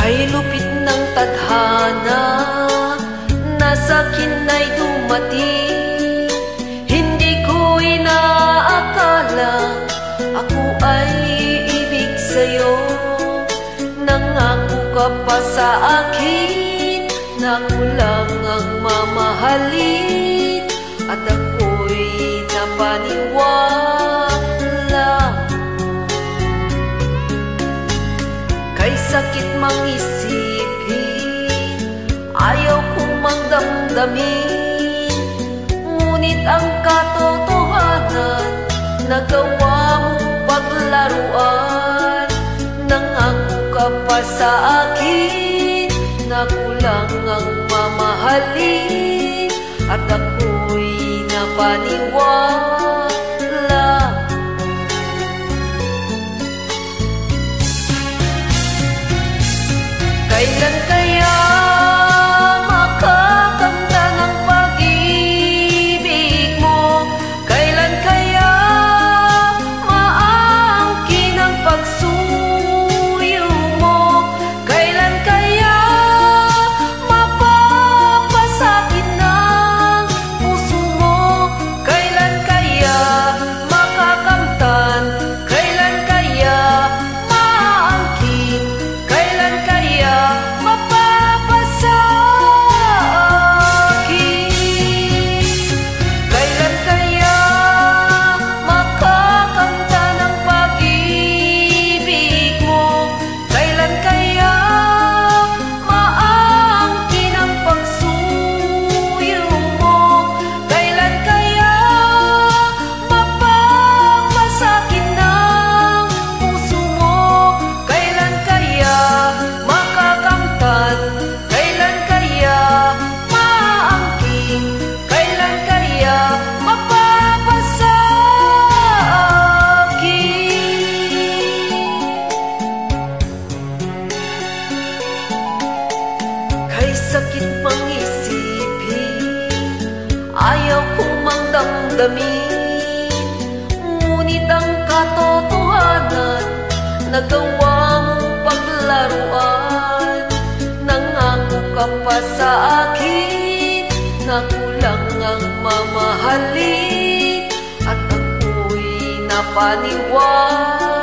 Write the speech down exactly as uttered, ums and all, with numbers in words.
Kay lupit ng tadhana na sa'kin ay dumating, hindi ko inaakala ako ay iibig sa'yo. Nangako ka pa sa akin na ako lang ang mamahalin, at ako'y napaniwala. Kay sakit mang isipin, ayaw kong magdamdamin, ngunit ang katotohanan nagawa mong paglaruan. Nangako ka pa sa akin na ako lang ang mamahalin, at ako'y napaniwala. Kailan kaya makakamtan ang pag-ibig mo? Kailan kaya maangkin ang pagsuyo mo? Kailan kaya mapapasakin ng puso mo? Kailan kaya makakamtan? Kailan kaya maangkin? Kailan kaya sakit mang isipin, ayaw kong magdamdamin, ngunit ang katotohanan nagawa mong paglaruan. Nangako ka pa sa akin na ako lang ang mamahalin, at ako'y napaniwala.